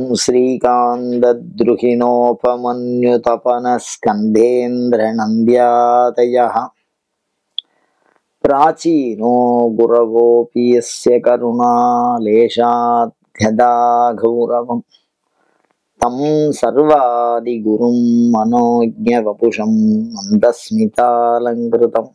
श्रीकान्तद्रुहिणोपमन्युतपनस्कन्धेन्द्रनन्द्यादयः प्राचीनो गुरवोऽपि यस्य करुणालेशात् गदागौरवम् तं सर्वादिगुरुं मनोज्ञवपुषं मन्दस्मितालङ्कृतम्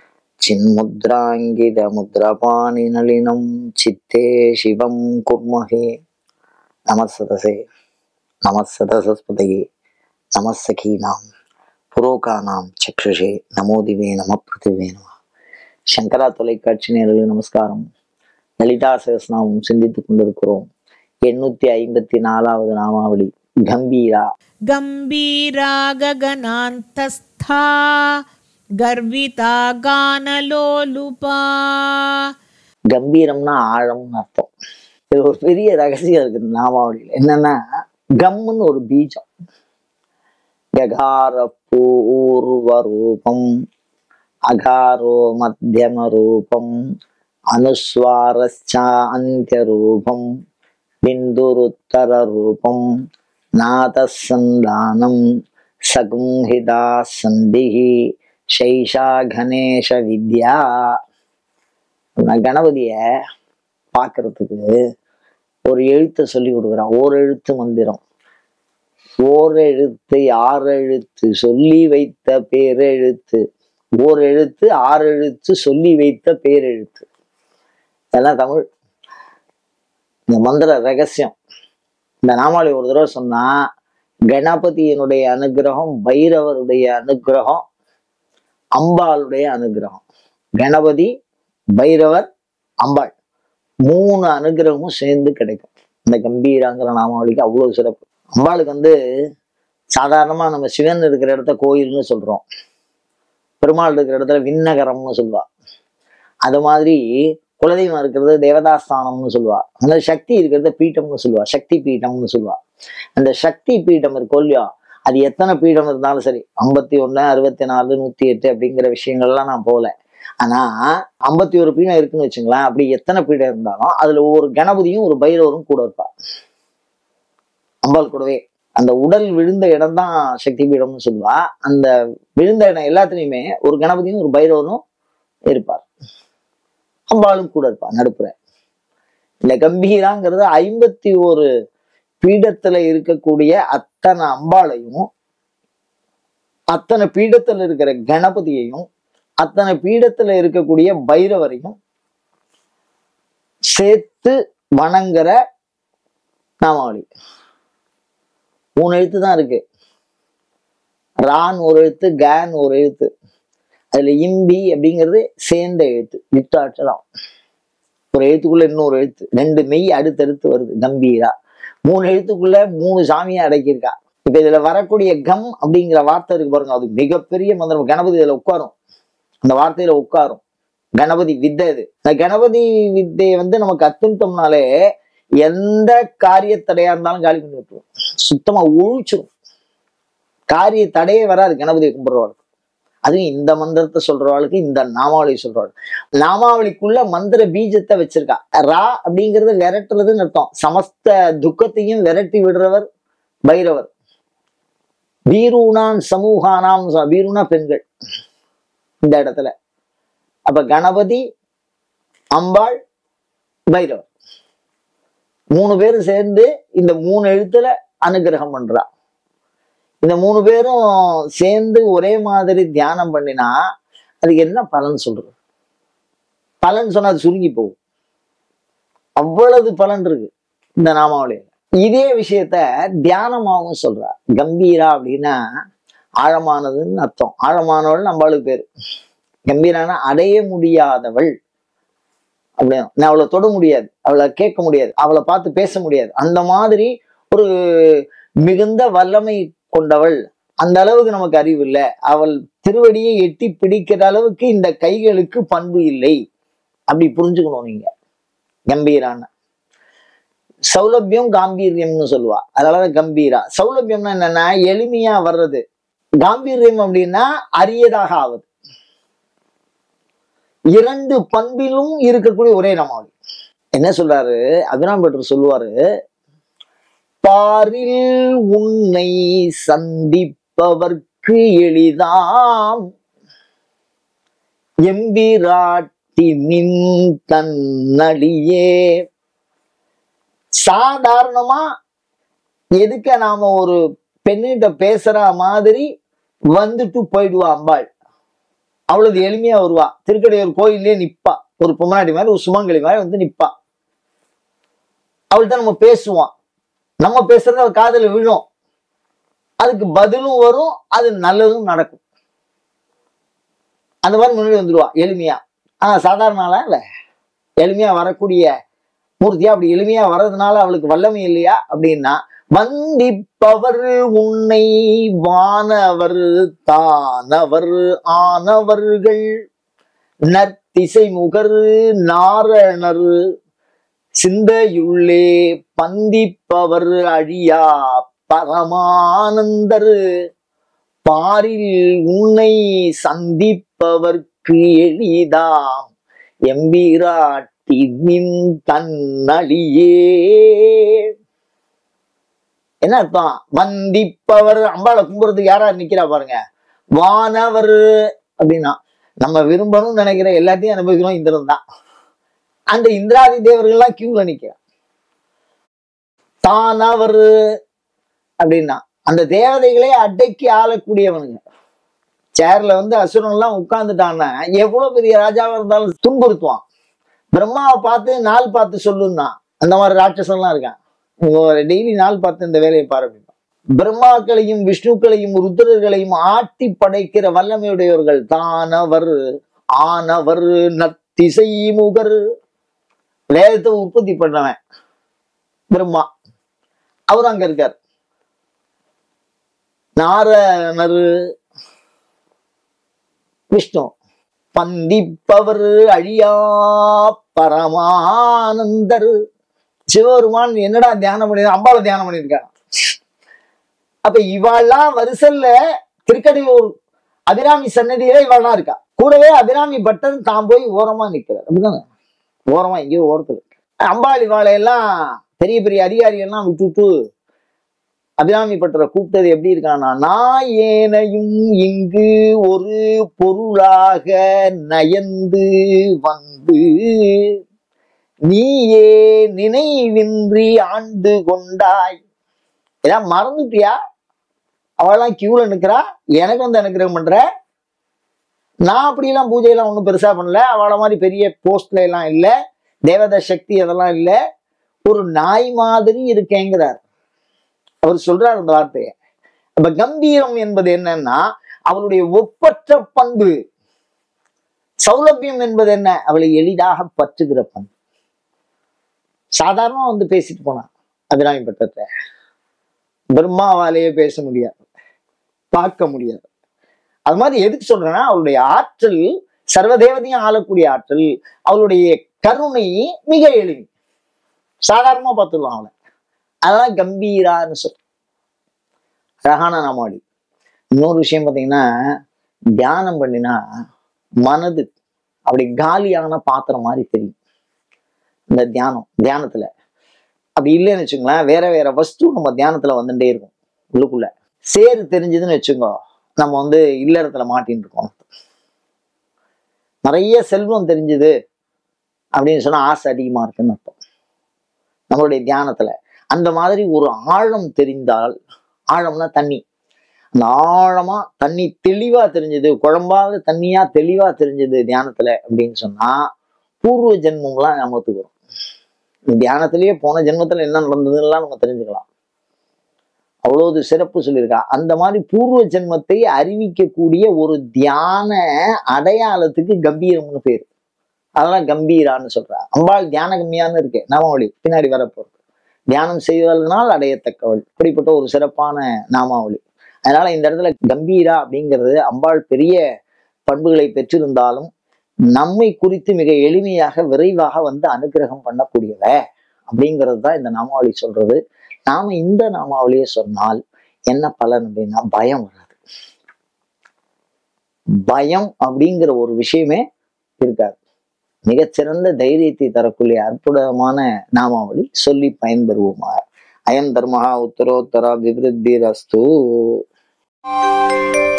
चिन्मुद्राङ्कितमुद्रपाणिनलिनं चित्ते शिवं कुर्महे। नमस्सदसे नमस्सदसस्पतये नमस्सखीनां புரோகானாம் சக்ஷுஷே நமோதிவே நம பிருத்திவே நம. சங்கரா தொலைக்காட்சி நேயர்களுக்கு நமஸ்காரம். லலிதா சகஸ்ரநாமம் சிந்தித்துக் கொண்டிருக்கிறோம். 854வது நாமாவளி கம்பீரா. கம்பீரா ககனாந்தஸ்தா கர்விதா கானலோலுபா. கம்பீரம்னா ஆழம்னு அர்த்தம். இது ஒரு பெரிய ரகசியம் இருக்கு இந்த நாமாவளியில். என்னன்னா, கம்முன்னு ஒரு பீஜம். ககார பூர்வரூபம், அகாரோ மத்தியம ரூபம், அனுஸ்வாரஸ்சா அந்திய ரூபம், பிந்துருத்தர ரூபம், நாதசந்தானம், சகும்ஹிதா சந்திஹி, ஷைஷா கணேஷ வித்யா. கணபதிய பார்க்கறதுக்கு ஒரு எழுத்தை சொல்லி கொடுக்குறான். ஓர் எழுத்து மந்திரம். ஓர் எழுத்து ஆறு எழுத்து சொல்லி வைத்த பேரெழுத்து. ஓர் எழுத்து ஆறு எழுத்து சொல்லி வைத்த பேரெழுத்து. இதெல்லாம் தமிழ். இந்த மந்திர ரகசியம். இந்த நாமாவளி ஒரு தடவை சொன்னா, கணபதியினுடைய அனுகிரகம், பைரவருடைய அனுகிரகம், அம்பாளுடைய அனுகிரகம். கணபதி, பைரவர், அம்பாள், 3 அனுகிரகமும் சேர்ந்து கிடைக்கும். இந்த கம்பீராங்கிற நாமாவளிக்கு அவ்வளவு சிறப்பு. அம்பாளுக்கு சாதாரணமா நம்ம சிவன் இருக்கிற இடத்த கோயில்னு சொல்றோம். பெருமாள் இருக்கிற இடத்துல விண்ணகரம்னு சொல்லுவா. அது மாதிரி குலதெய்வம் இருக்கிறது தேவதாஸ்தானம்னு சொல்லுவா. அந்த சக்தி இருக்கிறத பீட்டம்னு சொல்லுவா. சக்தி பீட்டம்னு சொல்லுவா. அந்த சக்தி பீட்டம் இருக்கோ இல்லையா, அது எத்தனை பீடம் இருந்தாலும் சரி, 51, 64, 108 அப்படிங்கிற விஷயங்கள்லாம் நான் போகல. ஆனா 51 பீடம் இருக்குன்னு வச்சுங்களேன். அப்படி எத்தனை பீடம் இருந்தாலும் அதுல ஒரு கணபதியும் ஒரு பைரவரும் கூட இருப்பா. அம்பாள் கூடவே. அந்த உடல் விழுந்த இடம் தான் சக்தி பீடம்னு சொல்லுவா. அந்த விழுந்த இடம் எல்லாத்துலயுமே ஒரு கணபதியும் ஒரு பைரவரும் இருப்பார். அம்பாளும் கூட இருப்பா நடுப்புற. இந்த கம்பீராங்கிறது 51 பீடத்துல இருக்கக்கூடிய அத்தனை அம்பாளையும், அத்தனை பீடத்துல இருக்கிற கணபதியையும், அத்தனை பீடத்துல இருக்கக்கூடிய பைரவரையும் சேர்த்து வணங்குற நாமாவளி. 3 எழுத்து தான் இருக்கு. ரான் ஒரு எழுத்து, கேன் ஒரு எழுத்து. அதுல இம்பி அப்படிங்கிறது சேர்ந்த எழுத்து, விட்டாட்சரம். ஒரு எழுத்துக்குள்ள இன்னொரு எழுத்து, 2 மெய் அடுத்தடுத்து வருது. கம்பீரா 3 எழுத்துக்குள்ள 3 சாமியை அடக்கியிருக்கா. இப்ப இதுல வரக்கூடிய கம் அப்படிங்கிற வார்த்தை இருக்கு பாருங்க, அது மிகப்பெரிய மந்திரம். கணபதி இதுல உட்காரும், அந்த வார்த்தையில உட்காரும். கணபதி வித்தை இது. இந்த கணபதி வித்தையை நமக்கு அத்துட்டோம்னாலே எந்த காரிய தடையா இருந்தாலும் காலி பண்ணி விட்டுரும். சுத்தமா ஒழிச்சிடும். காரிய தடையே வராது கணபதியை கும்பிடுறவாளுக்கு. அதுவும் இந்த மந்திரத்தை சொல்றவாளுக்கு, இந்த நாமாவளி சொல்றவாள். நாமாவளிக்குள்ள மந்திர பீஜத்தை வச்சிருக்கா. ரா அப்படிங்கிறது விரட்டுறதுன்னு அர்த்தம். சமஸ்த துக்கத்தையும் விரட்டி விடுறவர் பைரவர். வீருனான் சமூகானாம், வீருனா பெண்கள் இந்த இடத்துல. அப்ப கணபதி, அம்பாள், பைரவர் 3 பேரும் சேர்ந்து இந்த 3 எழுத்துல அனுகிரகம் பண்றா. இந்த 3 பேரும் சேர்ந்து ஒரே மாதிரி தியானம் பண்ணினா அதுக்கு என்ன பலன் சொல்றது? பலன் சொன்னா அது சுருங்கி போகும். அவ்வளவு பலன் இருக்கு இந்த நாமாவளியில. இதே விஷயத்த தியானமாகவும் சொல்றா. கம்பீரா அப்படின்னா ஆழமானதுன்னு அர்த்தம். ஆழமானவள் நம்மளுக்கு பேரு. கம்பீரானா அடைய முடியாதவள் அப்படின்னு. நான் அவளை தொட முடியாது, அவளை கேட்க முடியாது, அவளை பார்த்து பேச முடியாது. அந்த மாதிரி ஒரு மிகுந்த வல்லமை கொண்டவள். அந்த அளவுக்கு நமக்கு அறிவு இல்லை. அவள் திருவடியை எட்டி பிடிக்கிற அளவுக்கு இந்த கைகளுக்கு பண்பு இல்லை. அப்படி புரிஞ்சுக்கணும் நீங்க. கம்பீரான சௌலபியம் காம்பீரியம்னு சொல்லுவா. அதனாலதான் கம்பீரா. சௌலபியம்னா என்னன்னா எளிமையா வர்றது. காம்பீரியம் அப்படின்னா அரியதாக ஆவது. 2 பண்பிலும் இருக்கக்கூடிய ஒரே நாமாவளி. என்ன சொல்றாரு அபிராம் பட்டர் சொல்லுவாரு, பாரில் உன்னை சந்திப்பவர்க்கு எளிதாம் எம்பிராட்டி நின் தன்னடியே. சாதாரணமா எதுக்க நாம ஒரு பெண்ணிட்ட பேசுற மாதிரி வந்துட்டு போயிடுவா அம்பாள். அவ்வளவு எளிமையா வருவா. திருக்கடையூர் கோயிலே நிப்பா, ஒரு பொம்மநாட்டி மாதிரி, ஒரு சுமங்கலி மாதிரி வந்து நிப்பா. அவள்கிட்ட நம்ம பேசுவோம், நம்ம பேசுறது அவள் காதல விழும், அதுக்கு பதிலும் வரும், அது நல்லதும் நடக்கும். அந்த மாதிரி முன்னாடி வந்துடுவா எளிமையா. சாதாரண ஆளா இல்ல, எளிமையா வரக்கூடிய மூர்த்தியா. அப்படி எளிமையா வர்றதுனால அவளுக்கு வல்லமை இல்லையா அப்படின்னா, வந்திப்பவர் உன்னை வானவர் தானவர் ஆனவர்கள் நற்திசை முகர் நாரணர் சிந்தையுள்ளே பந்திப்பவர் அழியா பரமானந்தர் பாரில் உன்னை சந்திப்பவர்க்கு எளிதாம் எம்பிராட்டி நின் தன்னடியே. என்ன அர்த்தம்? வந்திப்பவர், அம்பாளை கும்புறதுக்கு யாரா நிக்கிறா பாருங்க, வானவர் அப்படின்னா நம்ம விரும்பணும்னு நினைக்கிற எல்லாத்தையும் அனுபவிக்கிறோம் இந்திரன் தான். அந்த இந்திராதி தேவர்கள்லாம் கியூல நிக்கிறான். தானவர் அப்படின்னா அந்த தேவதைகளே அடக்கி ஆளக்கூடியவனுங்க. சேர்ல வந்து அசுரன் எல்லாம் உட்கார்ந்துட்டான்னா எவ்வளவு பெரிய ராஜாவா இருந்தாலும் துன்புறுத்துவான். பிரம்மாவை பார்த்து நாள் பார்த்து சொல்லுன்னா அந்த மாதிரி ராட்சசன்லாம் இருக்கான். டெய்லி நாள் பார்த்து இந்த வேலையை பாரு. பிரம்மாக்களையும் விஷ்ணுக்களையும் ருத்ரர்களையும் ஆட்டி படைக்கிற வல்லமையுடையவர்கள் தானவர் ஆனவர் நத்திசை முகர். வேதத்தை உற்பத்தி பண்ணவன் பிரம்மா, அவர் அங்க இருக்கார். நாரணர் விஷ்ணு, பந்திப்பவர் அழியா பரமானந்தர். சிவபெருமான் என்னடா தியானம் பண்ணி, அம்பாவை தியானம் பண்ணியிருக்காங்க. அப்ப இவாள்லாம் வரிசல்ல திருக்கடையூர் அபிராமி சன்னதியில இவாள்லாம் இருக்கா. கூடவே அபிராமி பட்டன் தான் போய் ஓரமா நிக்கிறார். அப்படிதானே, ஓரமா எங்கேயோ ஓரத்துல. அம்பாள் இவாளையெல்லாம் பெரிய பெரிய அதிகாரிகள்லாம் விட்டுட்டு அபிராமி பட்டரை கூப்பிட்டது எப்படி இருக்கான்னா, நான் ஏனையும் இங்கு ஒரு பொருளாக நயந்து வந்து நீயே நினைவின்றி ஆண்டு கொண்டாய். ஏதாவது மறந்துட்டியா? அவள்லாம் கியூல நிக்கிறா, எனக்கு வந்து அனுக்கிரகம் பண்ற. நான் அப்படியெல்லாம் பூஜையெல்லாம் ஒன்றும் பெருசா பண்ணல, அவளை மாதிரி பெரிய போஸ்ட்ல எல்லாம் இல்லை, தேவத சக்தி அதெல்லாம் இல்லை, ஒரு நாய் மாதிரி இருக்கேங்கிறார். அவர் சொல்றார் அந்த வார்த்தையை. அப்ப கம்பீரம் என்பது என்னன்னா அவளுடைய ஒப்பற்ற பண்பு. சௌலபியம் என்பது என்ன? அவளை எளிதாக பற்றுகிற பண்பு. சாதாரணமா வந்து பேசிட்டு போனான் அபிராமி பட்டத்தை. பிரம்மாவாலேயே பேச முடியாது, பார்க்க முடியாது. அது மாதிரி எதுக்கு சொல்றேன்னா, அவளுடைய ஆற்றல், சர்வதேவதையும் ஆளக்கூடிய ஆற்றல், அவளுடைய கருணை மிக எளிமை. சாதாரணமா பார்த்துடலாம் அவளை. அதெல்லாம் கம்பீரான்னு சொல்ற அழகான நாமாவளி. இன்னொரு விஷயம் பார்த்தீங்கன்னா, தியானம் பண்ணினா மனது அப்படி காலியான பாத்திரம் மாதிரி தெரியும். இந்த தியானத்துல அப்படி இல்லைன்னு வச்சுங்களேன், வேற வேற வஸ்து நம்ம தியானத்துல வந்துட்டே இருக்கும். உள்ளுக்குள்ள சேரு தெரிஞ்சதுன்னு வச்சுக்கோ, நம்ம வந்து இல்லறத்துல மாட்டின்னு இருக்கோம். நிறைய செல்வம் தெரிஞ்சது அப்படின்னு சொன்னா ஆசை அதிகமா இருக்குன்னு அர்த்தம். நம்மளுடைய தியானத்துல அந்த மாதிரி ஒரு ஆழம் தெரிந்தால், ஆழம்னா தண்ணி, அந்த ஆழமா தண்ணி தெளிவா தெரிஞ்சது, குழம்பாத தண்ணியா தெளிவா தெரிஞ்சது தியானத்துல அப்படின்னு சொன்னா பூர்வ ஜென்மம்லாம் ஞாபகத்துக்கு வரும். தியானத்திலேயே போன ஜென்மத்துல என்ன நடந்ததுலாம் நம்ம தெரிஞ்சுக்கலாம். அவ்வளவு சிறப்பு சொல்லியிருக்கா. அந்த மாதிரி பூர்வ ஜென்மத்தை அறிவிக்கக்கூடிய ஒரு தியான அடையாளத்துக்கு கம்பீரம்னு பேரு. அதெல்லாம் கம்பீரான்னு சொல்றா. அம்பாள் தியான கம்மியான்னு இருக்கு நாமாவளி பின்னாடி வரப்போறது. தியானம் செய்வதனால் அடையத்தக்கவள், அப்படிப்பட்ட ஒரு சிறப்பான நாமாவளி. அதனால இந்த இடத்துல கம்பீரா அப்படிங்கிறது அம்பாள் பெரிய பண்புகளை பெற்றிருந்தாலும் நம்மை குறித்து மிக எளிமையாக விரைவாக வந்து அனுகிரகம் பண்ணக்கூடியவ அப்படிங்கிறது தான் இந்த நாமாவளி சொல்றது. நாம இந்த நாமாவளியை சொன்னால் என்ன பலன் அப்படின்னா, பயம் வராது. பயம் அப்படிங்கிற ஒரு விஷயமே இருக்காது. மிகச்சிறந்த தைரியத்தை தரக்கூடிய அற்புதமான நாமாவளி. சொல்லி பயன்பெறுவோமா. அயம் தர்மஹா உத்தரோத்தர அபிவிருத்திரஸ்து.